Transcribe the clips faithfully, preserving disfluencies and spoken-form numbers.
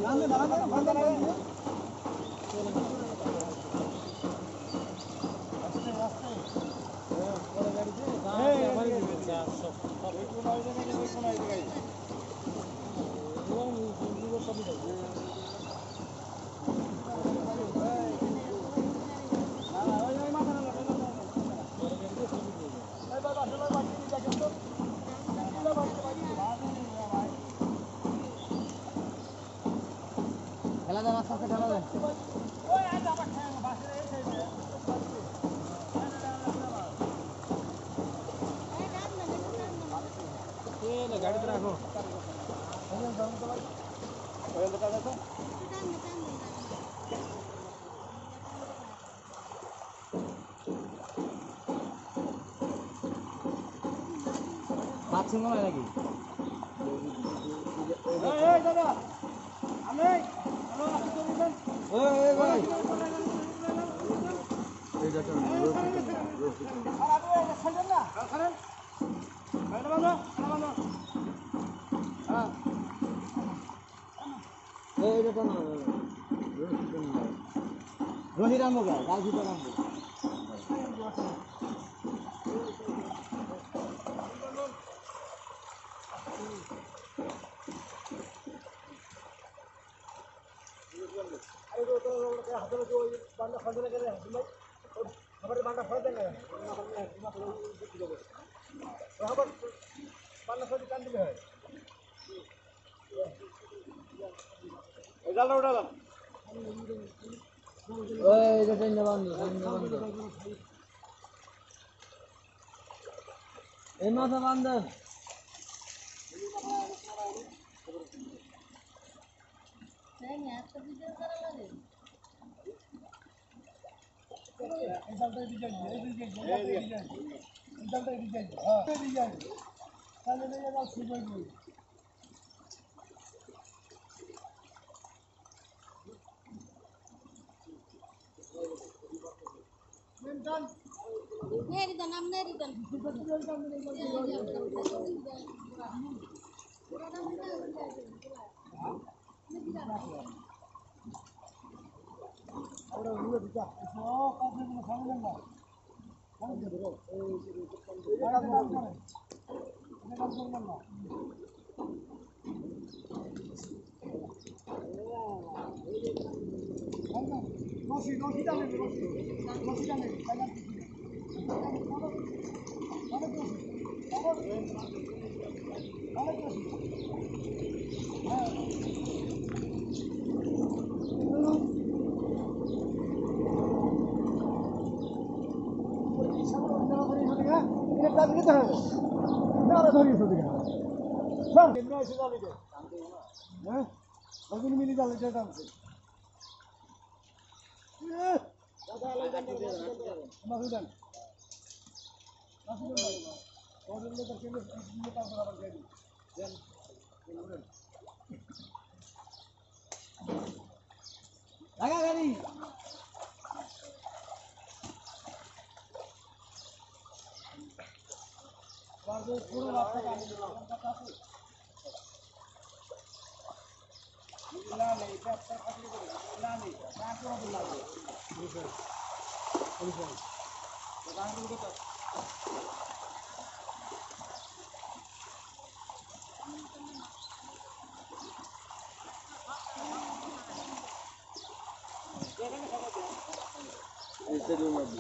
খেলা দেন আস্তে আস্তে খেলা দেন গাড়িতে রাখো পাচ্ছি মনে হয় নাকি দাদা আমি রহি রামবো গাল ভিতরে রামবো এই মাথা বান্ধব Neridan, am neridan. Nosi, nosi dale, nosi, nosi dale, dale. মিলি যাবে যেটা আছে মাসুদান মাসুদান ওদের লোকের কেন নিয়ে তারপর আবার যাই দেন লাগা গাড়ি বারবার পুরো রাস্তা কাটি দিলাম কথা আছে না না এটা একটা কাটি দেব না না না করে দিলাম পুলিশ পুলিশ দাঁড়ান করতে তো ऐसे रूम में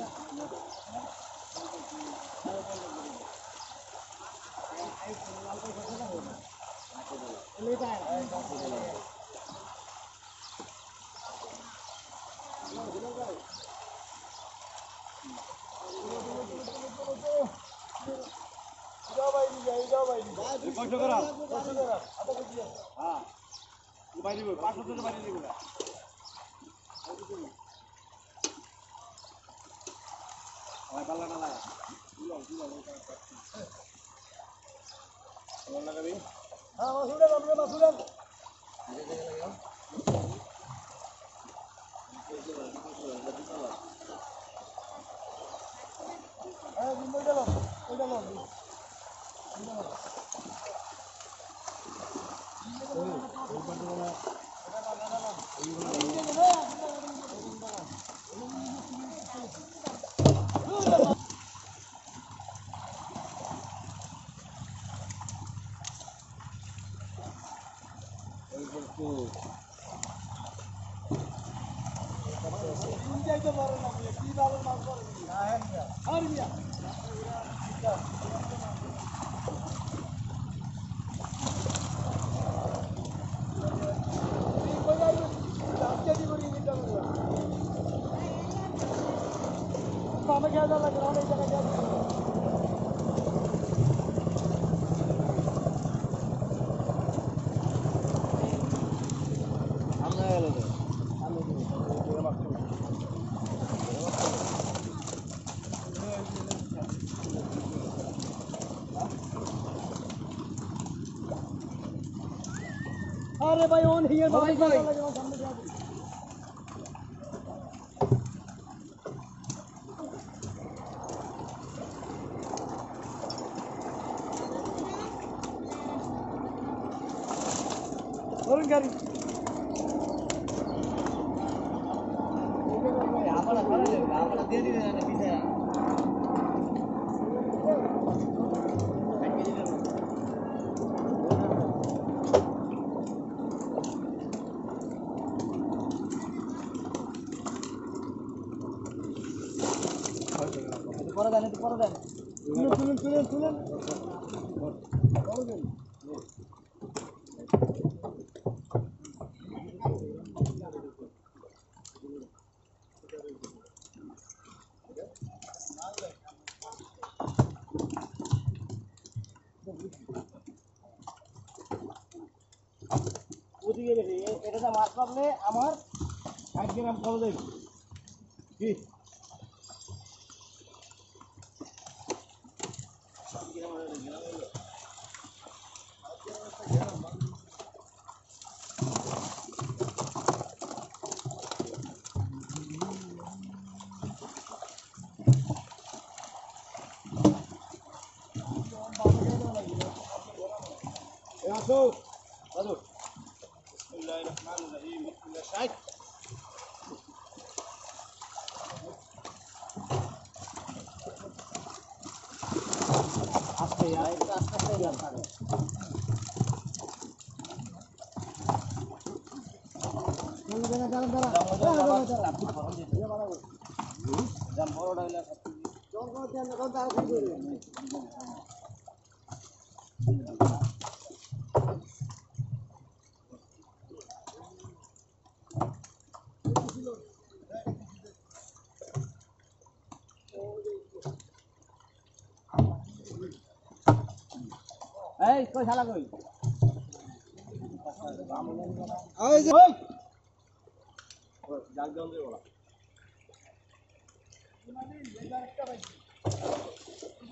जाओ भाई जाओ जाओ भाई कष्ट करा कष्ट करा आता किती हां बाई দিব পাঁচশো টাকা বাড়ি দিব না ওই পাল্লা না লাগা দিলো দিলো ওলা লাগাবি हां मासुदान अपने मासुदान हां जिंदा चलो ओटा लो जिंदा लो যাইতে পারে না কি ভালো মাছ করে আর মিয়া আমাকে হাজার লাগে অনেক জায়গায় আমরা গেল তো अरे भाई ऑन हियर भाई, भाई। सामने जा और गाड़ी আমরা ধরে দেব আমরা দিয়ে দিবেন না পিছে পরে দেন একটু পরে দেন শুনুন শুনুন শুনুন বড় দেন ওদিকে বেশি এটা মাছ পাবলে আমার ষাট গ্রাম কম দেবে কি আসো আসো বিসমিল্লাহির রহমানির রহিম বিসমিল্লাহ ষাট আস্তে আস্তে আস্তে আস্তে এই কই শালা কই এই যে ওই জাল দেন রে বলা